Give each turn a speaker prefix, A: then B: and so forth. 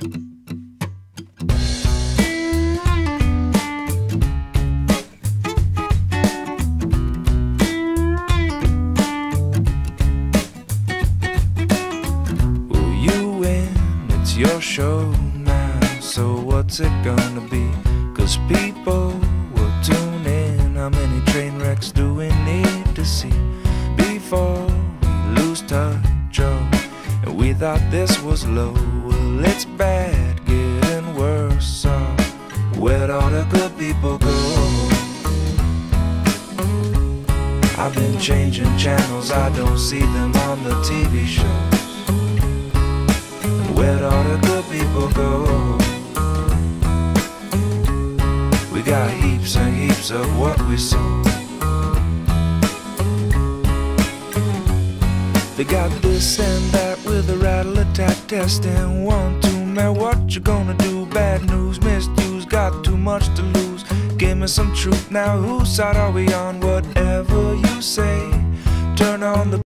A: Well, you win, it's your show now, so what's it gonna be? 'Cause people will tune in. How many train wrecks do we need to see before we lose touch? Oh, and we thought this was low. Well, it's bad, getting worse. So where'd all the good people go? I've been changing channels, I don't see them on the TV shows. Where'd all the good people go? We got heaps and heaps of what we sold. They got this and that with a rattle attack testing. 1, 2, man, what you gonna do? Bad news, misuse, got too much to lose. Give me some truth now, whose side are we on? Whatever you say,